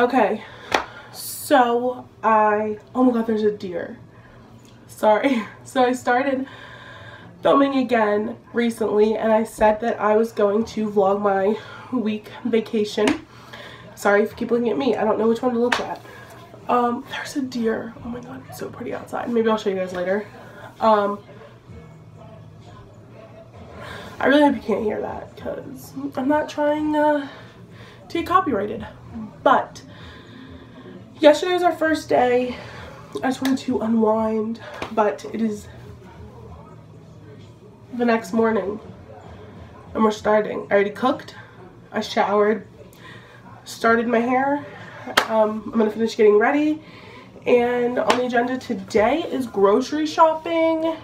Okay, so oh my god, there's a deer. Sorry. So I started filming again recently, and I said that I was going to vlog my week vacation. Sorry if you keep looking at me. I don't know which one to look at. There's a deer. Oh my god, it's so pretty outside. Maybe I'll show you guys later. I really hope you can't hear that because I'm not trying to get copyrighted. But yesterday was our first day. I just wanted to unwind, but it is the next morning and we're starting. I already cooked, I showered, started my hair. I'm gonna finish getting ready, and on the agenda today is grocery shopping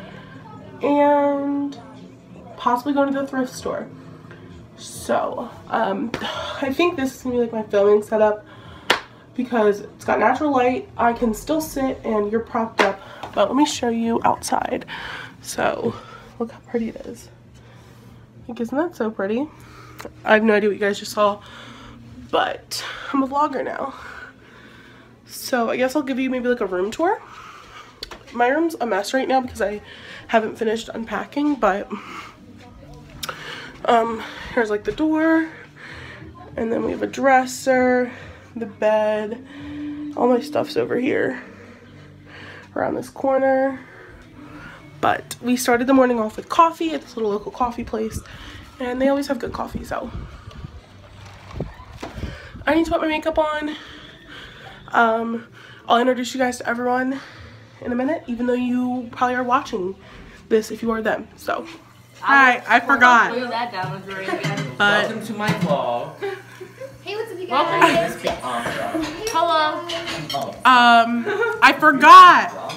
and possibly going to the thrift store. So I think this is gonna be like my filming setup because it's got natural light. I can still sit and you're propped up, but let me show you outside. So look how pretty it is. Like, isn't that so pretty? I have no idea what you guys just saw, but I'm a vlogger now. So I guess I'll give you maybe like a room tour. My room's a mess right now because I haven't finished unpacking, but here's like the door, and then we have a dresser, the bed, all my stuff's over here around this corner. But we started the morning off with coffee at this little local coffee place, and they always have good coffee. So I need to put my makeup on. I'll introduce you guys to everyone in a minute, even though you probably are watching this if you are them. So hi, I forgot. But welcome to my vlog. Hey, what's up, you guys? Hello. I forgot.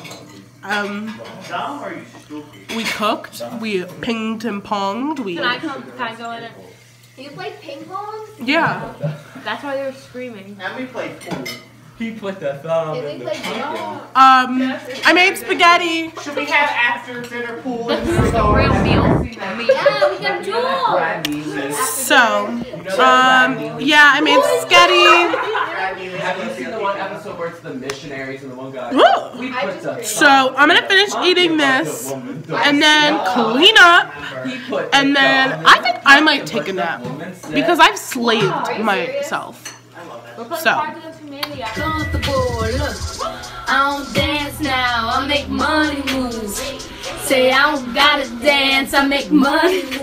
We cooked, we pinged and ponged, Can I go in it? You played ping pong? Yeah. That's why they were screaming. And we played pool. He put the thumb in the chicken. I made spaghetti. Should we have after dinner pool? This is the real meal. Yeah, we got duel. So, yeah, I made spaghetti. Have you seen the one episode where it's the missionaries and the one guy? We put the So, I'm gonna finish eating this and then clean up, and then I think I might take a nap because I've slaved myself. So, I don't dance now, I make money moves. Say I don't gotta dance, I make money moves.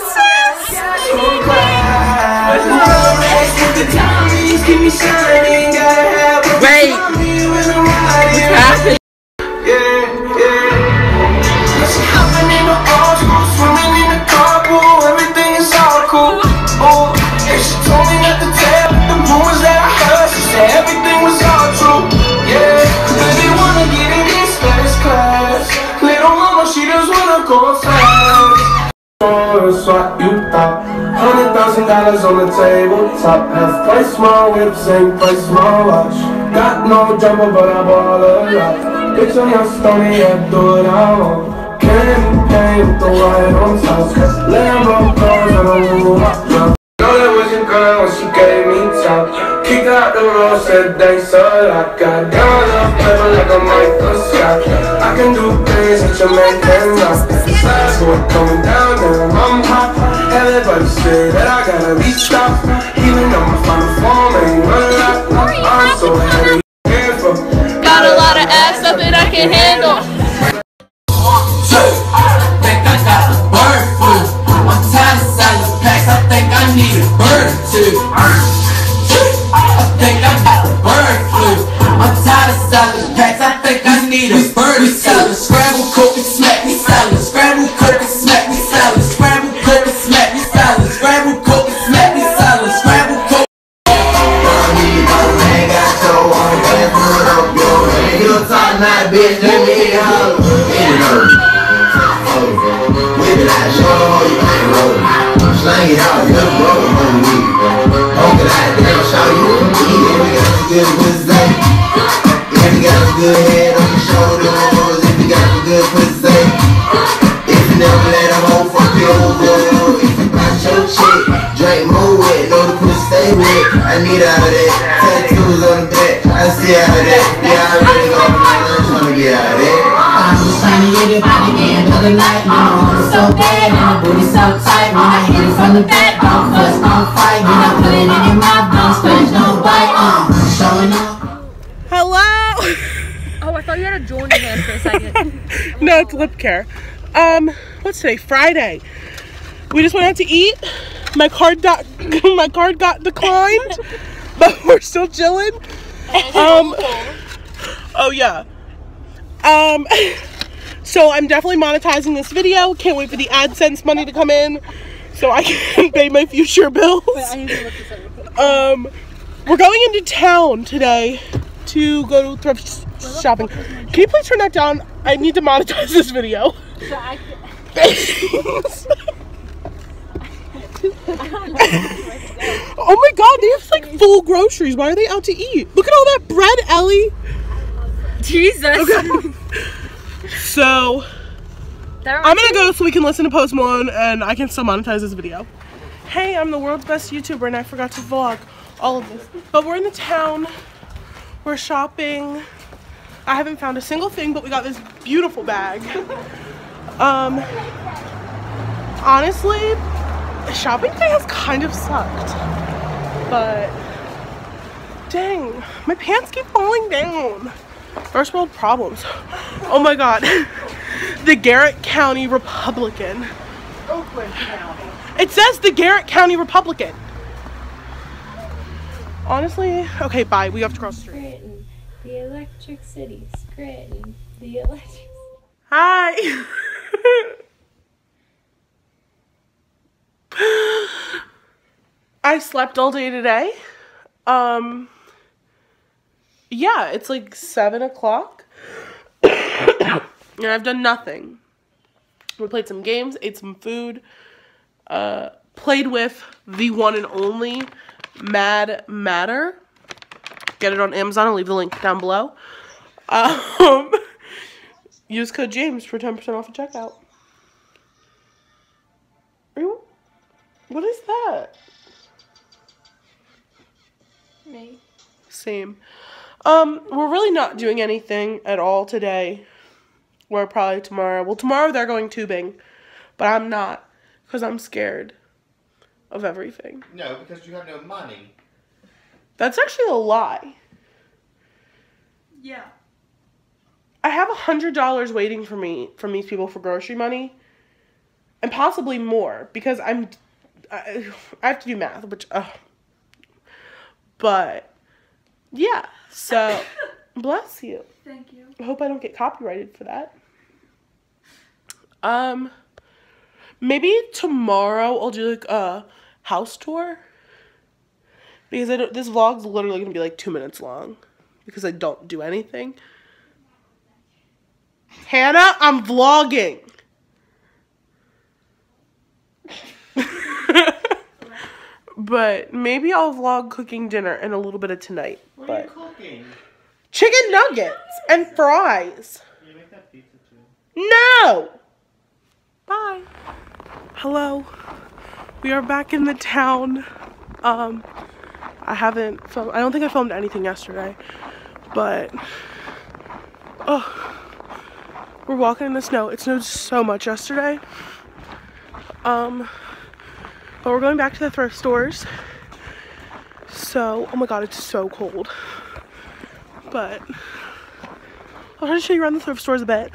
wait, what's happening? Everything is all cool. Oh, and she told me not to tell the rumors that I heard. She said everything was all true. Yeah, cause they wanna get in this first class. Little mama, she just wanna go fast. That's what you thought. $100,000 on the table top. Half price, small whip, same price, small watch. Got no jumper, but I bought a lot. Bitch, I'm your stony, I do it all. Candy paint with the white on top. Lambo clothes on a little hot drop. Know that was your girl when she gave me top. Kicked out the road, said thanks a lot. Got down off paper like a microscope. I can do things that your man cannot. Besides what coming down there, I'm hot. Everybody say that I gotta be stopped. Even though my final form ain't run a lot. I'm so heavy. Got a lot of ass stuff that I can handle. Think I got the bird flu. I'm tired of silent packs. I think I need a bird too. I think I got the bird flu. I'm tired of silent packs. I think I need a bird salad. Scramble cook and smack me salad. Scramble cook and smack me salad. Scramble cook and smack me salad. Scramble cook and smack me salad. Scramble cook. You talk not bitch, let me holler. Whip it out, show you ain't rolling. Slang it out, you never roll on me. Poke it out, then I'll show you what we need. If we got some good pussy, if we got some good head on your shoulders, if we got some good pussy, if you never let a hoe fuck you over, if you got your chick, drink more wet, know the pussy stay wet. I need out of that tattoo. get out of there. Yeah, I really don't mind. I just wanna get out of there. I was trying to get it by the end of the night. You know it's so bad and the booty so tight. When I hit it from the back, don't fuss, don't fight. When I put it in your mouth, don't scratch, don't bite. Showing up. Hello. Oh, I thought you had a jewel in your hand for a second. No, it's lip care. What's today? Friday. We just went out to eat. My card got declined, but we're still chilling. Oh yeah. So I'm definitely monetizing this video. Can't wait for the AdSense money to come in so I can pay my future bills. Wait, I need to look this up. We're going into town today to go to thrift shopping. Can you please turn that down? I need to monetize this video. So I Oh my god, they have like full groceries. Why are they out to eat? Look at all that bread, Ellie. Jesus. Okay. So I'm gonna go so we can listen to Post Malone and I can still monetize this video. Hey, I'm the world's best YouTuber and I forgot to vlog all of this. But we're in the town. We're shopping. I haven't found a single thing, but we got this beautiful bag. Honestly, shopping today has kind of sucked. But dang, my pants keep falling down. First world problems. Oh my god. The Garrett County Republican. Oakland County. It says the Garrett County Republican. Honestly, okay, bye. We have to cross the street. Scranton, the electric city. Scranton, the electric. Hi. I slept all day today. Yeah, it's like 7 o'clock. And I've done nothing. We played some games, ate some food, played with the one and only Mad Matter. Get it on Amazon. I'll leave the link down below. Use code James for 10% off at checkout. What is that? Me. Same. We're really not doing anything at all today. Or probably tomorrow. Well, tomorrow they're going tubing. But I'm not. Because I'm scared of everything. No, because you have no money. That's actually a lie. Yeah. I have $100 waiting for me from these people for grocery money. And possibly more. Because I have to do math. Which, but, yeah. So, bless you. Thank you. I hope I don't get copyrighted for that. Maybe tomorrow I'll do like a house tour. Because this vlog's literally gonna be like 2 minutes long. Because I don't do anything. Hannah, I'm vlogging. But maybe I'll vlog cooking dinner and a little bit of tonight. What are you cooking? Chicken nuggets and fries. You make that pizza too. No! Bye. Hello. We are back in the town. I haven't filmed, I don't think I filmed anything yesterday. But, we're walking in the snow. It snowed so much yesterday. But we're going back to the thrift stores. So, oh my god, it's so cold. But I'll try to show you around the thrift stores a bit.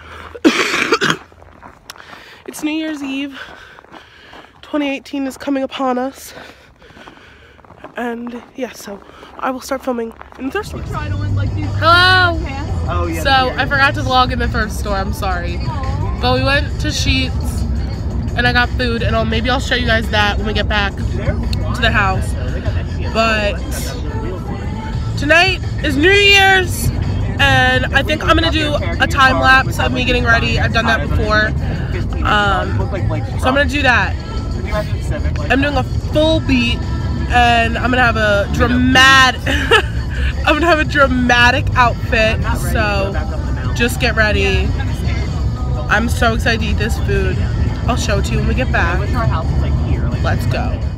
It's New Year's Eve. 2018 is coming upon us. And yeah, so I will start filming in the thrift stores. Hello! Oh, yeah. So I forgot to vlog in the thrift store, I'm sorry. But we went to Sheetz and I got food, and maybe I'll show you guys that when we get back to the house. But tonight is New Year's, and I think I'm gonna do a time lapse of me getting ready. I've done that before, so I'm gonna do that. I'm doing a full beat, and I'm gonna have a dramatic, outfit. So just get ready. I'm so excited to eat this food. I'll show it to you when we get back. Let's go.